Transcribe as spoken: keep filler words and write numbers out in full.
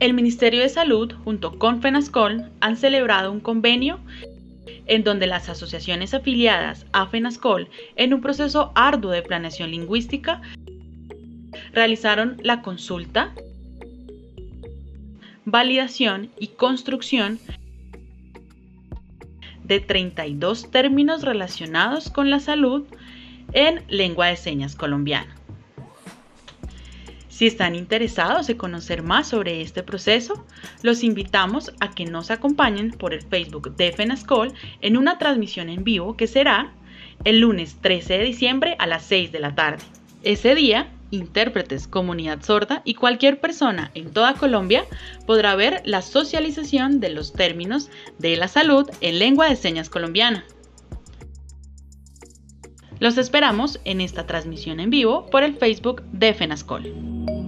El Ministerio de Salud, junto con FENASCOL, han celebrado un convenio en donde las asociaciones afiliadas a FENASCOL, en un proceso arduo de planeación lingüística, realizaron la consulta, validación y construcción de treinta y dos términos relacionados con la salud en lengua de señas colombiana. Si están interesados en conocer más sobre este proceso, los invitamos a que nos acompañen por el Facebook de FENASCOL en una transmisión en vivo que será el lunes trece de diciembre a las seis de la tarde. Ese día, intérpretes, comunidad sorda y cualquier persona en toda Colombia podrá ver la socialización de los términos de la salud en lengua de señas colombiana. Los esperamos en esta transmisión en vivo por el Facebook de FENASCOL.